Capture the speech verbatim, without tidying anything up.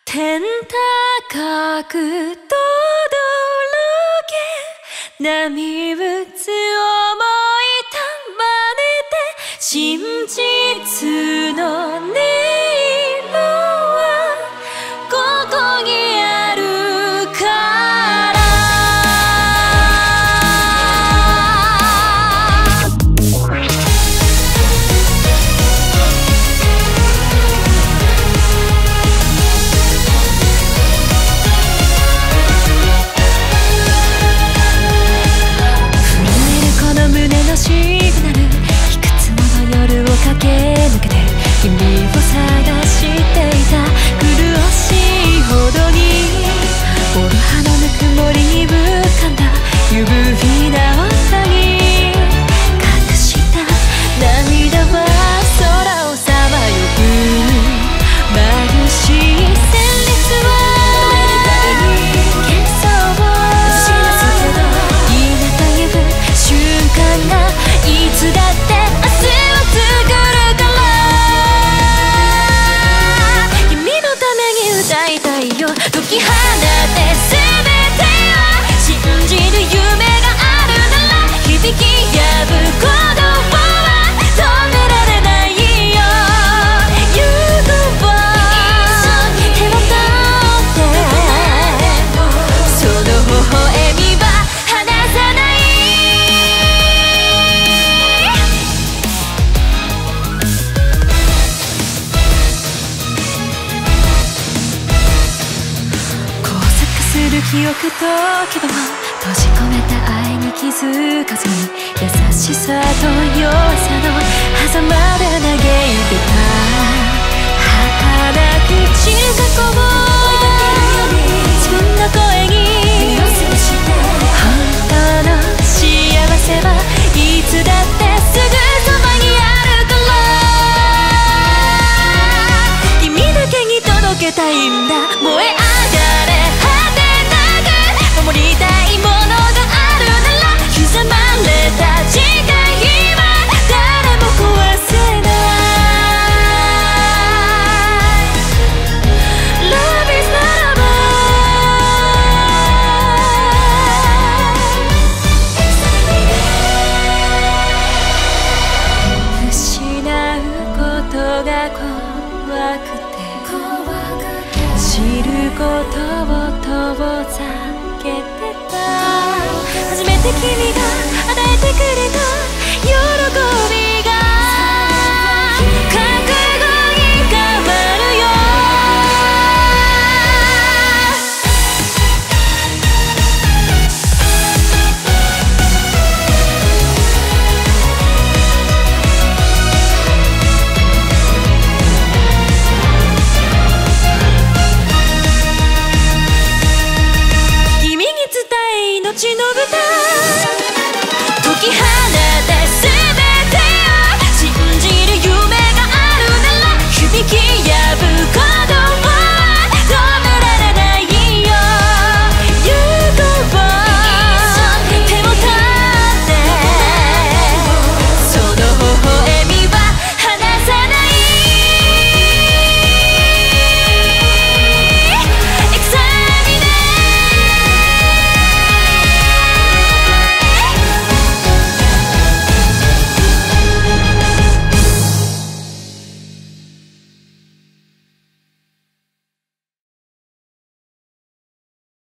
天高くとどろけ波打つ想い束ねて真実の音色はここにあるからシグナルいくつもの夜を駆け抜けて君を探していた苦しいほどにオルハのぬくもりに浮かんだゆぶいな音に隠した涙は空をさまよく眩しい旋律は喧騒を映し出すけど今という瞬間がいつだって明日を作るから君のために歌いたいよ解き放て全てを信じる夢があるなら響き合う鼓動は止められないよ You go on 手を取ってその微笑みは離さない記憶と希望閉じ込めた愛に気づかずに優しさと弱さの狭間で嘆いてた儚く散る過去を自分の声に本当の幸せはいつだってすぐそばにあるから君だけに届けたいんだ燃え上がれ守りたいものがあるなら刻まれた誓いは誰も壊せない Love is not a lie 失うことが怖くて知ることを遠ざけてた初めて君が与えてくれ